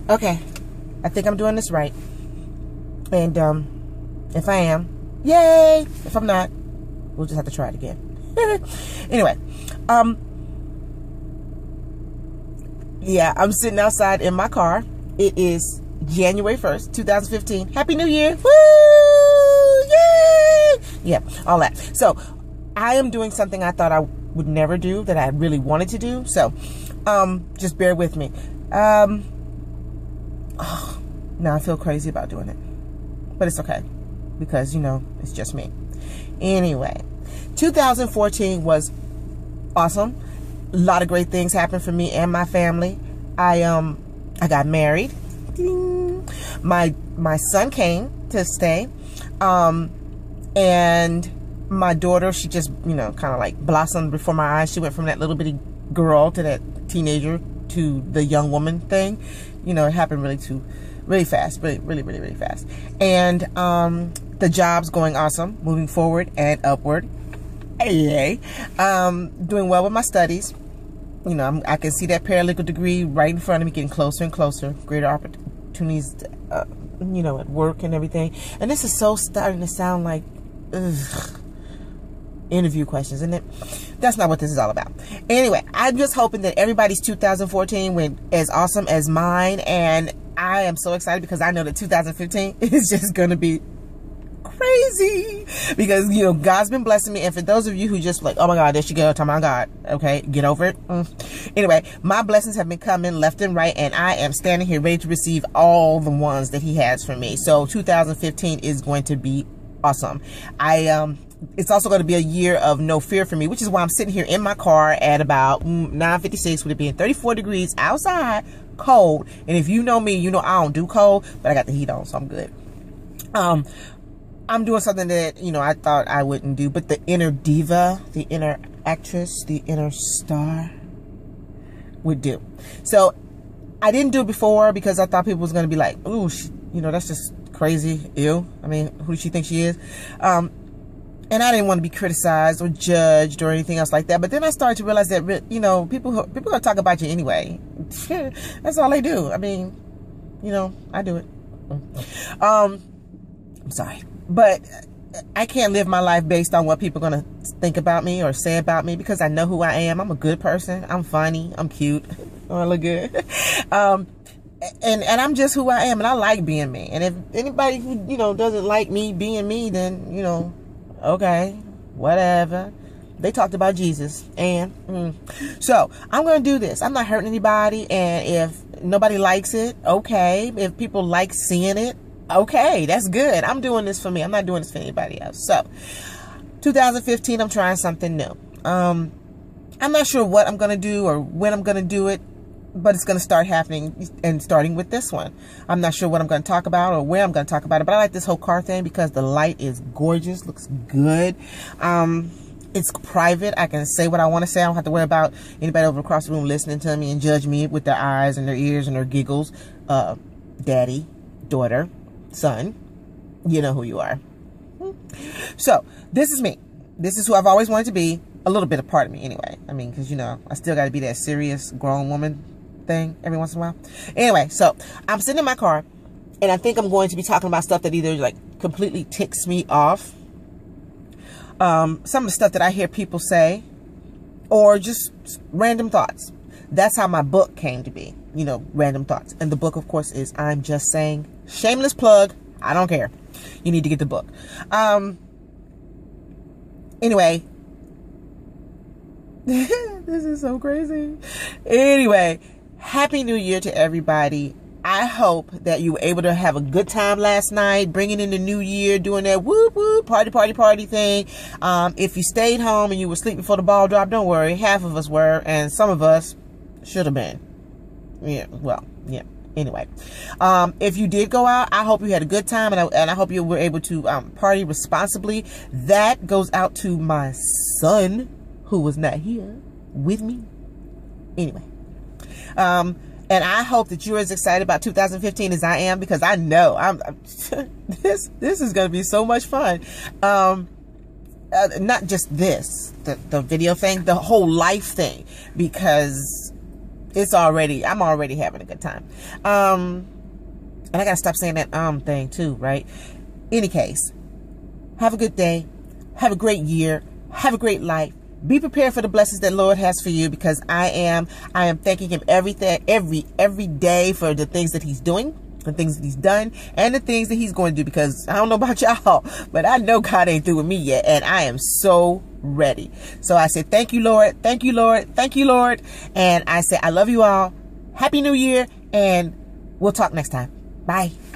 Okay, I think I'm doing this right. And if I am, yay! If I'm not, we'll just have to try it again. Anyway, yeah, I'm sitting outside in my car. It is January 1st, 2015. Happy New Year! Woo! Yay! Yeah, all that. So, I am doing something I thought I would never do that I really wanted to do. So, just bear with me. Now I feel crazy about doing it. But it's okay. Because, you know, it's just me. Anyway, 2014 was awesome. A lot of great things happened for me and my family. I got married. Ding. My son came to stay. And my daughter, she just, you know, kind of like blossomed before my eyes. She went from that little bitty girl to that teenager to the young woman thing. You know, it happened really fast, really fast. And the job's going awesome, moving forward and upward. Yay. Doing well with my studies. You know, I can see that paralegal degree right in front of me, getting closer and closer. Greater opportunities, you know, at work and everything. And this is so starting to sound like interview questions, isn't it? That's not what this is all about. Anyway, I'm just hoping that everybody's 2014 went as awesome as mine, and I am so excited because I know that 2015 is just going to be crazy because, you know, God's been blessing me. And for those of you who just like, oh my God, there she goes, oh my God, okay, get over it. Anyway, my blessings have been coming left and right, and I am standing here ready to receive all the ones that he has for me. So 2015 is going to be awesome. It's also going to be a year of no fear for me, which is why I'm sitting here in my car at about 9:56 with it being 34 degrees outside, cold. And if you know me, you know I don't do cold, but I got the heat on, so I'm good. I'm doing something that, you know, I thought I wouldn't do, but the inner diva, the inner actress, the inner star would do. So I didn't do it before because I thought people was going to be like, ooh, you know, that's just crazy. Ew. I mean, who does she think she is? And I didn't want to be criticized or judged or anything else like that. But then I started to realize that, you know, people are going to talk about you anyway. That's all they do. I mean, you know, I do it. I'm sorry. But I can't live my life based on what people are going to think about me or say about me because I know who I am. I'm a good person. I'm funny. I'm cute. Oh, I look good. And I'm just who I am, and I like being me. And if anybody who, you know, doesn't like me being me, then, you know, okay, whatever. They talked about Jesus, and so I'm going to do this. I'm not hurting anybody, and if nobody likes it, okay. If people like seeing it, okay, that's good. I'm doing this for me. I'm not doing this for anybody else. So 2015, I'm trying something new. I'm not sure what I'm going to do or when I'm going to do it, but it's going to start happening, and starting with this one. I'm not sure what I'm going to talk about or where I'm going to talk about it, but I like this whole car thing because the light is gorgeous, looks good. It's private. I can say what I want to say. I don't have to worry about anybody over across the room listening to me and judge me with their eyes and their ears and their giggles. Daddy, daughter, son, you know who you are. So this is me. This is who I've always wanted to be. A little bit of part of me anyway. I mean, because, you know, I still got to be that serious grown woman thing every once in a while. Anyway, so I'm sitting in my car, and I think I'm going to be talking about stuff that either like completely ticks me off, some of the stuff that I hear people say, or just random thoughts. That's how my book came to be, you know, random thoughts. And the book, of course, is I'm Just Saying. Shameless plug. I don't care. You need to get the book. Anyway, this is so crazy. Anyway, Happy New Year to everybody. I hope that you were able to have a good time last night, bringing in the new year, doing that whoop whoop party thing. If you stayed home and you were asleep before the ball dropped, don't worry. Half of us were, and some of us should have been. Yeah, well, yeah. Anyway, if you did go out, I hope you had a good time, and I hope you were able to party responsibly. That goes out to my son, who was not here with me. Anyway, and I hope that you're as excited about 2015 as I am, because I know this is going to be so much fun. Not just this, the video thing, the whole life thing, because I'm already having a good time. And I gotta stop saying that thing too, right? Any case, have a good day. Have a great year. Have a great life. Be prepared for the blessings that Lord has for you, because I am thanking him every day for the things that he's doing, the things that he's done, and the things that he's going to do, because I don't know about y'all, but I know God ain't through with me yet, and I am so ready. So I say, thank you, Lord. Thank you, Lord. Thank you, Lord. And I say, I love you all. Happy New Year, and we'll talk next time. Bye.